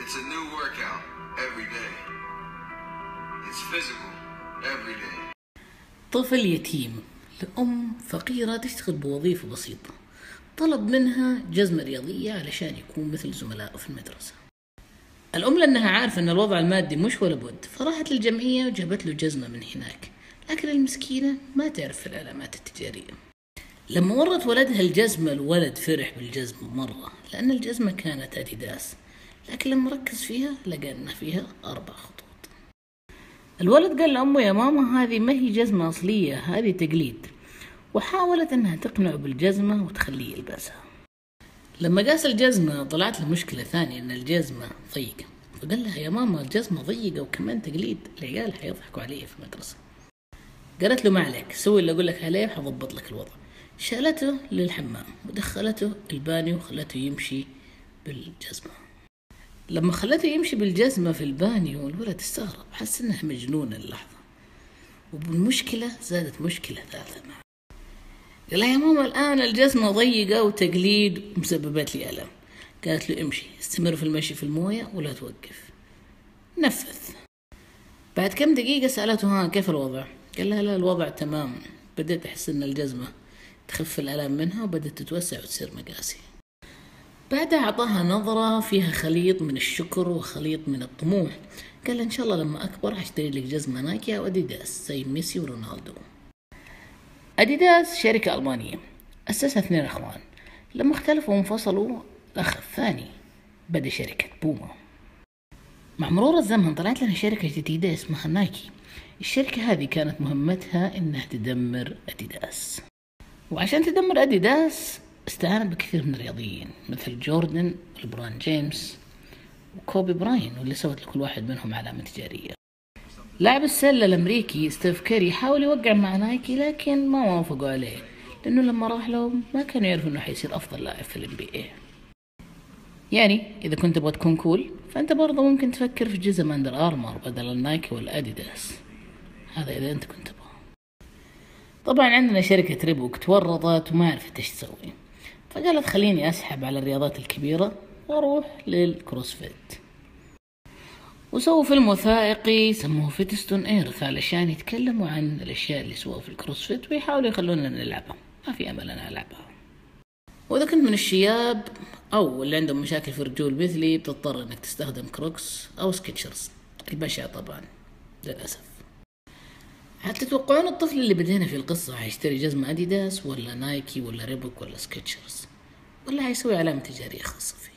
It's a new workout every day. It's physical every day. طفل يتيم لأم فقيرة تشتغل بوظيفة بسيطة، طلب منها جزمة رياضية علشان يكون مثل زملائه في المدرسة. الأم لأنها عارفة أن الوضع المادي مش ولا بد، فراحت للجمعية وجابت له جزمة من هناك، لكن المسكينة ما تعرف العلامات التجارية. لما ورت ولدها الجزمة الولد فرح بالجزمة مرة، لأن الجزمة كانت أديداس، لكن لما ركز فيها لقى أن فيها 4 خطوط. الولد قال لأمه: يا ماما هذه ما هي جزمة أصلية، هذه تقليد. وحاولت أنها تقنعه بالجزمة وتخليه يلبسها. لما قاس الجزمة طلعت له مشكلة ثانية، أن الجزمة ضيقة، فقال لها: يا ماما الجزمة ضيقة وكمان تقليد، العيال حيضحكوا علي في المدرسة. قالت له: ما عليك، سوي اللي أقول لك عليه وحضبط لك الوضع. شالته للحمام ودخلته البانيو وخلته يمشي بالجزمة. لما خلته يمشي بالجزمة في البانيو الولد استغرب، حس انها مجنونة اللحظة، وبالمشكلة زادت مشكلة ثالثة معه. قال لها: يا ماما الآن الجزمة ضيقة وتقليد ومسببت لي ألم. قالت له: امشي، استمر في المشي في الموية ولا توقف. نفذ. بعد كم دقيقة سألته: ها كيف الوضع؟ قال لها: لا الوضع تمام، بدأت أحس ان الجزمة تخف الألم منها وبدأت تتوسع وتصير مقاسي. بعدها أعطاها نظرة فيها خليط من الشكر وخليط من الطموح. قال: إن شاء الله لما أكبر هشتري لك جزمة نايكي أو أديداس زي ميسي ورونالدو. أديداس شركة ألمانية أسسها 2 أخوان، لما اختلفوا وانفصلوا الأخ الثاني بدأ شركة بوما. مع مرور الزمن طلعت لنا شركة جديدة اسمها نايكي. الشركة هذه كانت مهمتها إنها تدمر أديداس، وعشان تدمر أديداس استعانت بكثير من الرياضيين مثل جوردن ولبران جيمس وكوبي براين، واللي سوت لكل واحد منهم علامة تجارية. لاعب السلة الأمريكي ستيف كيري حاول يوقع مع نايكي، لكن ما وافقوا عليه، لأنه لما راح لهم ما كانوا يعرفوا أنه حيصير أفضل لاعب في NBA. يعني إذا كنت تبغى تكون كول فأنت برضه ممكن تفكر في جزم أندر آرمر بدل النايكي والأديداس، هذا إذا أنت كنت تبغى. طبعا عندنا شركة ريبوك تورطت وما عرفت إيش تسوي، فقالت: خليني أسحب على الرياضات الكبيرة وأروح للكروسفيت. وسووا فيلم وثائقي سموه فيتستون إيرث علشان يتكلموا عن الأشياء اللي سووها في الكروسفيت ويحاولوا يخلونا نلعبها. ما في أمل أنا ألعبها. وإذا كنت من الشياب أو اللي عندهم مشاكل في الرجول مثلي بتضطر أنك تستخدم كروكس أو سكيتشرز البشع طبعا للأسف. هل تتوقعون الطفل اللي بدينا في القصة هيشتري جزمة أديداس ولا نايكي ولا ريبوك ولا سكيتشرز، ولا هيسوي علامة تجارية خاصة فيه؟